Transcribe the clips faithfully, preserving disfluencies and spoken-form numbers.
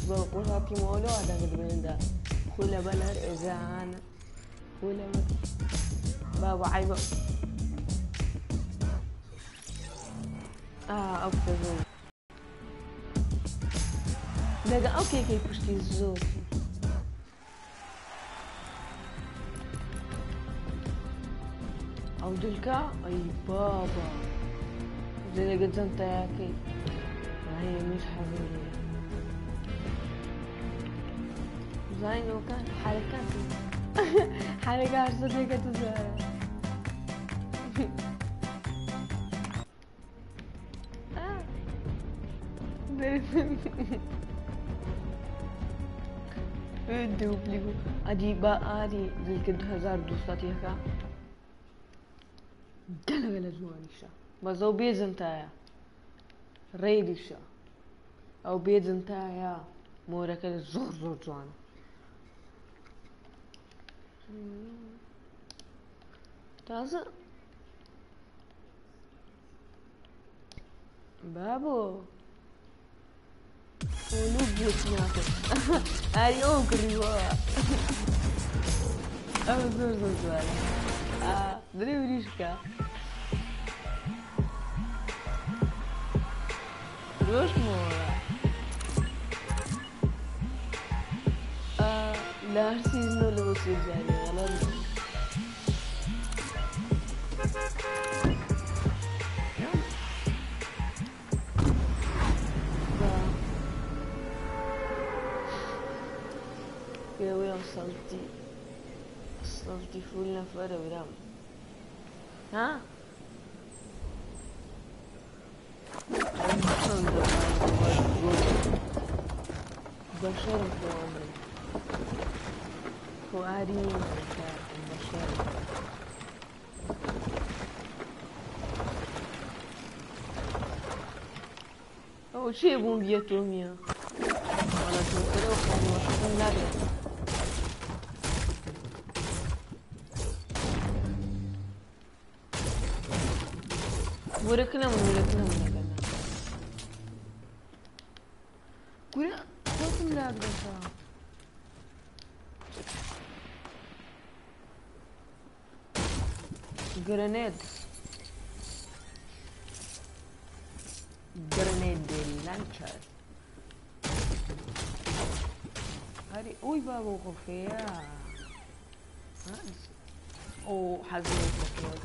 بقول هاتي مولو هذا قد من ده خلا بلر إزان خلا بابا عيبه آه أوكي زود دقا أوكي كي بشتي زود أو دلكا أي بابا زي قد زنت ياكي هي مش حبيبي زين وكان حركات حركات صديقة تزارة دوبليو ادي بقى ادي زي كده هزار دوستاتي هكا قال قال زوانيشا بزو بيزنتايا ريديشا او بيزنتايا مورا كده زور زور زوان تازه بابو ولو بوتناكو هاي اوكري وا او زور زور زوان اه دري وريشكا روش مورا اه لا سيزنو لو سيزاني غلط يا وين وصلتي وصلتي فول نفر ورام ها بشر عمري فؤادي بشر أول شيء بوم بيتهم يا ولا تنقلوا وخلوا وشكم لابد وركنا من وركنا من لقنا كورا خوتم لابد شا جرانيد جرانيد لانشر هاري اوي بابا خفيا او حزين كثير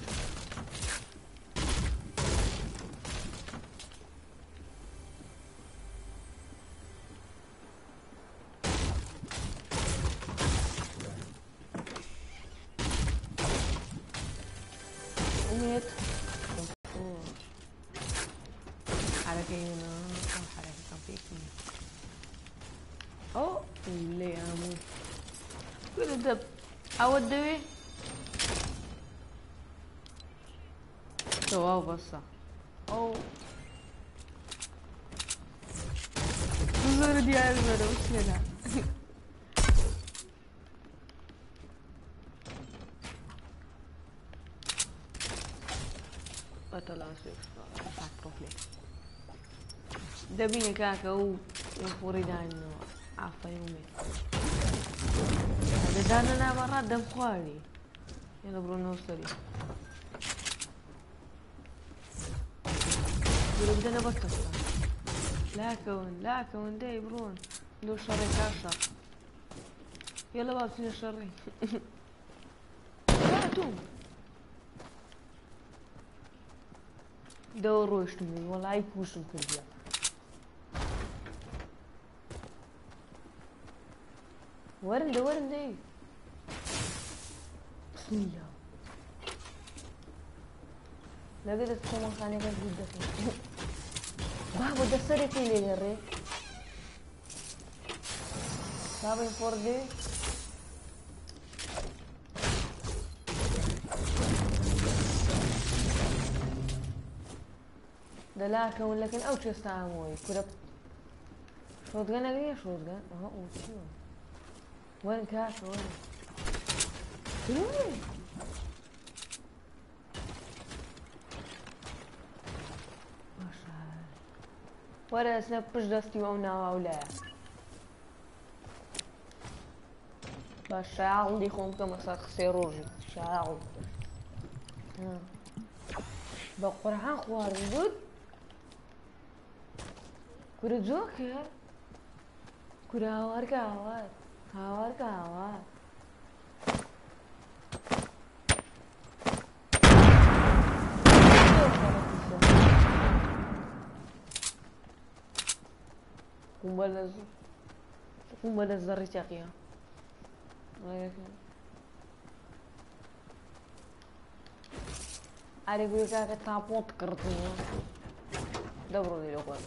ميت حركة هنا أو حركة كان فيك أو اللي أمو كل دب أو الدبي سواو بصا أو نزور ديال مرة وشلنا طلع سيف فاتروح لي دبيني كاكا و يفوري دانو عفا يومي هذا داننا مرات دم خوالي يلا برونو سري يقولوا بدنا بكسر لا كون لا كون داي برون دو شري كاسر يلا بابا فينا شري لا توم دوروا اشتمي والله يكوشم كلها ورن ده ورن ده بسم الله لقيت السما خاني بس جدا بابا ده سري في لي الري بابا يفوردي ده لا كون لكن اوش يستعمل كده شوتغن اغني شوتغن اه وشو وين كاش وين وين ما شاء الله ولا سناب بش دستي ونا ولا الشاعر دي خون كما صار سيروجي شاعر بقرعان خوار بود كورة جوكر كورة هاوار كهاوار هاوار كهاوار قنبلة ز قنبلة ذرية تقيها عارف يقول لك تابوت كرتون دوروا لي لقوا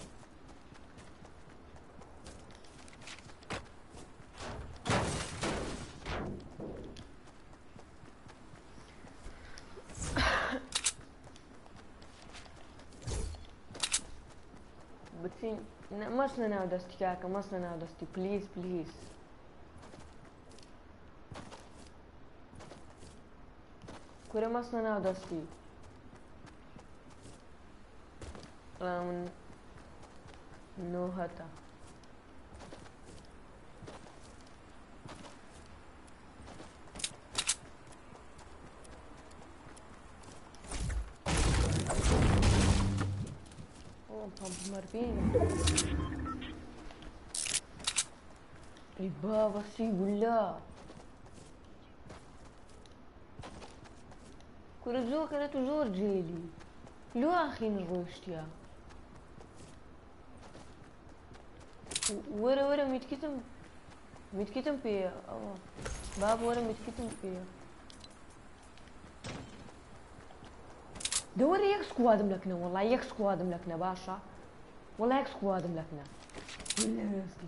بتسين مسنا ناو دستي كاكا مسنا ناو دستي بليز بليز كورة مسنا ناو دستي رامن نو هتا اوه بامب مربين اي بابا سي ولا كورة زو كانت زور جيلي لو اخي نروشتيا ورا ورا متكتم متكتم بيا اه باب ورا متكتم بيا دوري يك سكواد ملكنا والله يك سكواد ملكنا باشا والله يك سكواد ملكنا ولا مسكين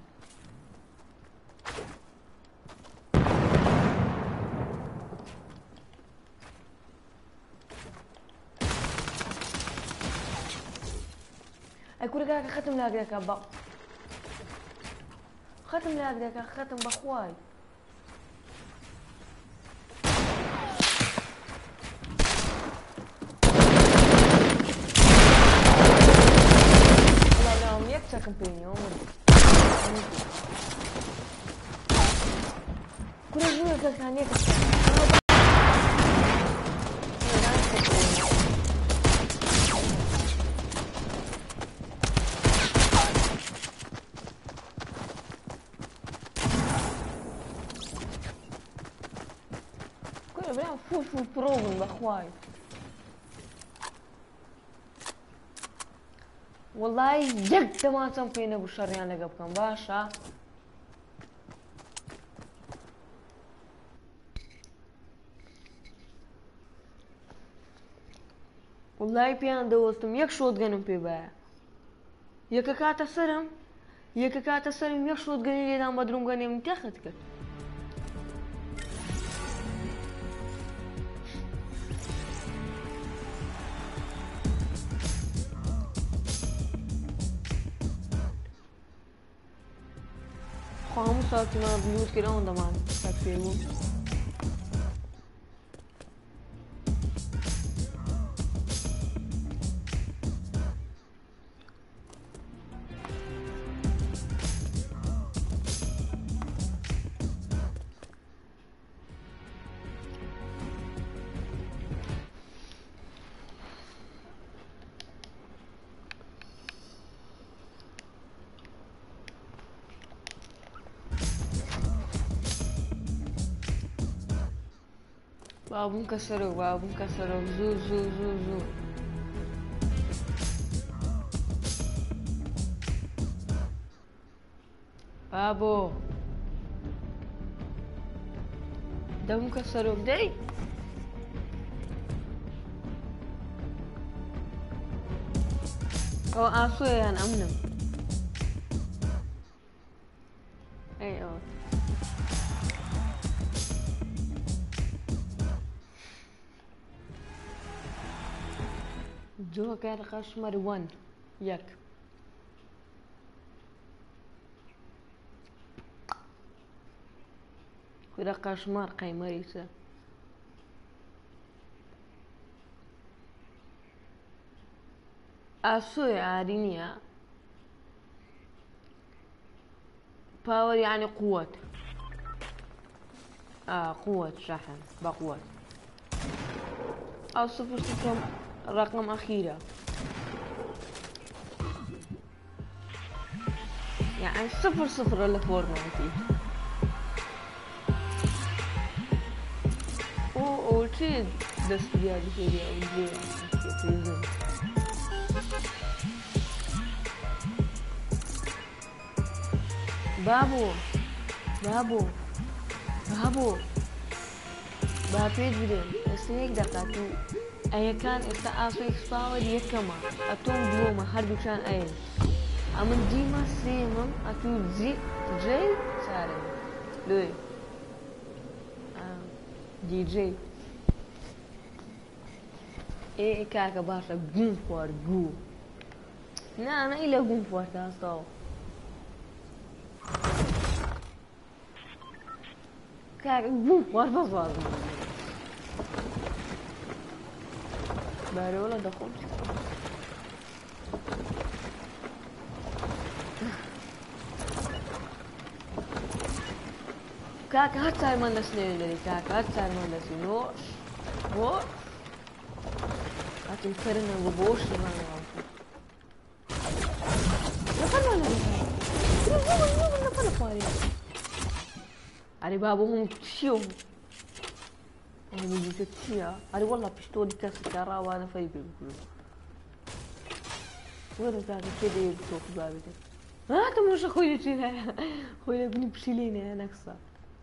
اقول لك ختم لاقيك ابا ختم لاقيك ختم باخواي لا لا هم يكتك بيني كل الجوع كان يكتك فوش فوش بروبن باخواي والله جد ما تنفينا بالشريان لقبكم باشا والله بيان دوستم يك شوت جنم بي با يك كاتا سرم يك كاتا سرم يك شوت جنم لي دام بدروم جنم تاخذك خاموش ساعتی من بیوت که اون دمان تکفیر بود بابون كسروا بابون كسروا زو زو زو زو بابو دم كسروا بدي او اسو يعني امنم اي او جوكر قشمر ون يك كده قشمر قيمريسة أسوي عارينيا باور يعني قوة آه قوة شحن بقوة أو صفر صفر رقم أخيرة يعني صفر صفر إلا فورتنايتي و وشي دست زيادة كذي أو زي بابو بابو بابو بابيت بدين اسنيك دقاتو اي كان استعاصو اكسباور يكما اتوم دوما هردو كان اين امن ديما سيمم اتو زي جي سارم لوي آه. دي جي اي كاكا باشا قوم فور قو نا انا الى قوم فور تاستو كاكا قوم فور فور باري ولا دخل كاكا هات صار من السنين اللي كاكا هات صار من السنين وش وش هات الفرن وبوش ما نعرفه نفل ولا نفل نفل نفل فاري علي بابهم تشيو أنا بدي تتشيا علي والله بشتوني كاس كارا وأنا في بيقول وين كاكا كده يبسوق بابتك ها أنت مش أخوي تشيلها أخوي ابني بشيليني أنا أقصى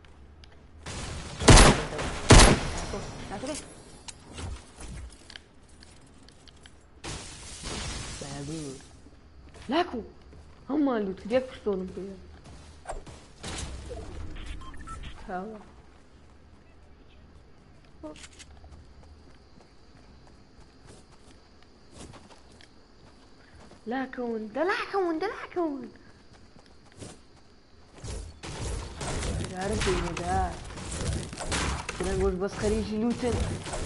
بابو لاكو هم اللي تريك بشتونهم كده هاو لا كون ده لا كون ده لا كون عارف ايه ده كده نقول بس خليجي لوتن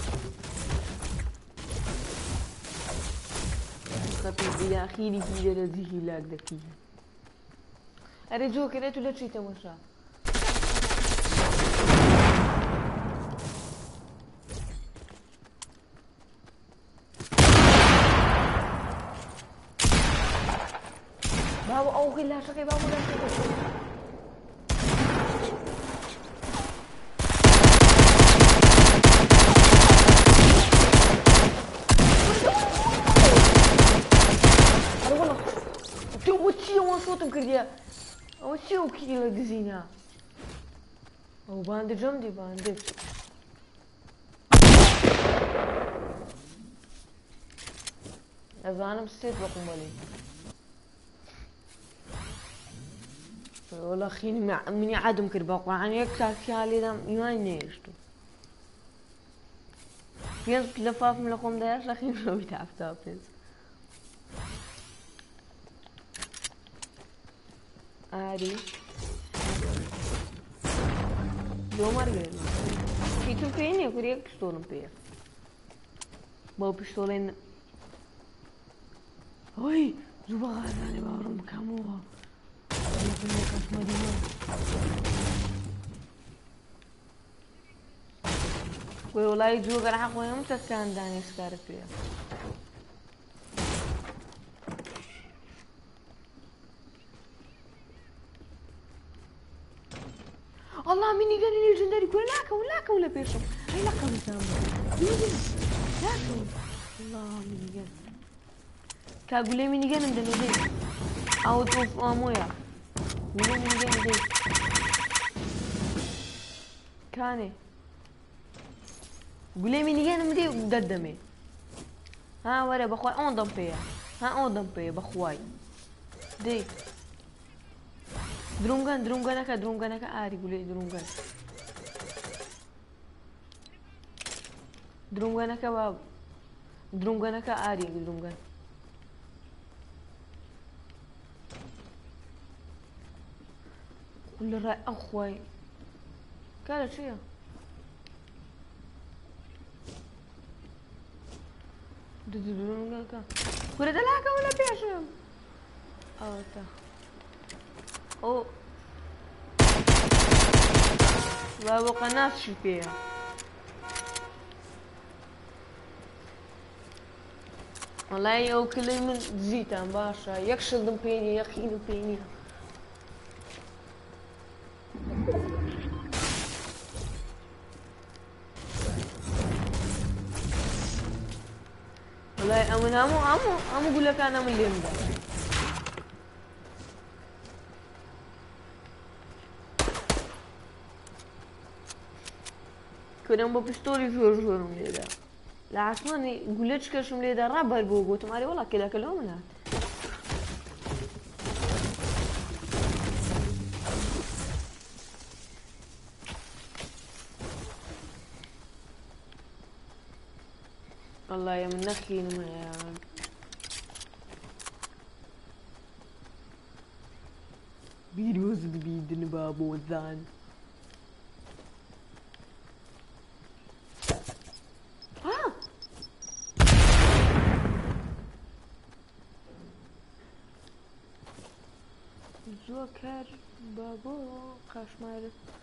خطيب يا اخي لي كده لذيه لاك ده كده ارجوك كده ولا شيء تمشى بابا أوه لا شقي بابا لا شقي أنا والله تو وتشي وان صوتهم كرديا وتشي وكيلا دزينا أو باند جمدي باند أنا مستيت بقوم عليه والله خيني مع مني عادم كرباق يعني يكتاك شالي دم يواني يشتو فينز لفاف من لقوم دايش لخين شو بيتعب تابيز عادي دو مرقل كيتو فيني يكوريك بشتولن بيه باو بشتولين هوي زوبا غازاني باورم كاموها والله يجوك راح اخوي متى كان داني سكاربيا الله مني قال لي ليجندري يقول لاك ولاك ولا بيشم هاي لاك مسام لاك الله مني قال كاقول لي مني قال مدني دي اوت اوف امويا مني مني قال دي كاني قولي مني قال مدي قدمي ها ورا بخواي اون ضمبيا ها اون ضمبيا بخواي دي درونغان درونغان اكا درونغان اكا اري قولي درونغان درونغان اكا باب درونغان اكا اري درونغان كل الرأي اخواي كانت شيء درونغان اكا كل دلاكا ولا بيشم اه تا او بابا قناص شو فيها والله ئەو کلەی من دزیتان باشە یەک شڵدم پێنی یەقینم پێی نییە والله ئەمن هەموو هەموو هەموو گولەکانە من لێمدا کورم بە پیستۆلی زۆر زۆرم لێدا لە عاسمانی گولە چ کەشم لێدا ڕابەر بۆ گوتم ئارێ وەڵا کلەکە لەوە من هات والله من نخينم يا بيروز بيدن بابو ذان ها زوكر بابو قشمر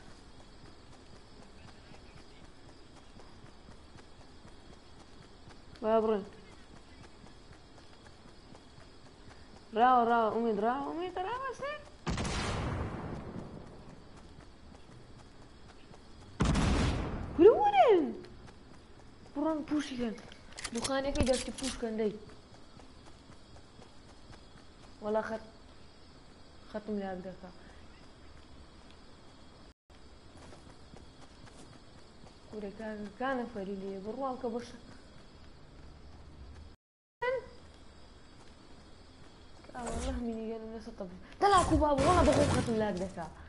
بابرن راو راو امید راو امید راو سر برورن برون پوشی کن دخانه که داشتی پوش کن دی ولا خط ختم لاک دکا کوره کانه فریلیه بروال که برش والله مني قالوا الناس طب طلع كوباب والله بغوا ختم لاك دكا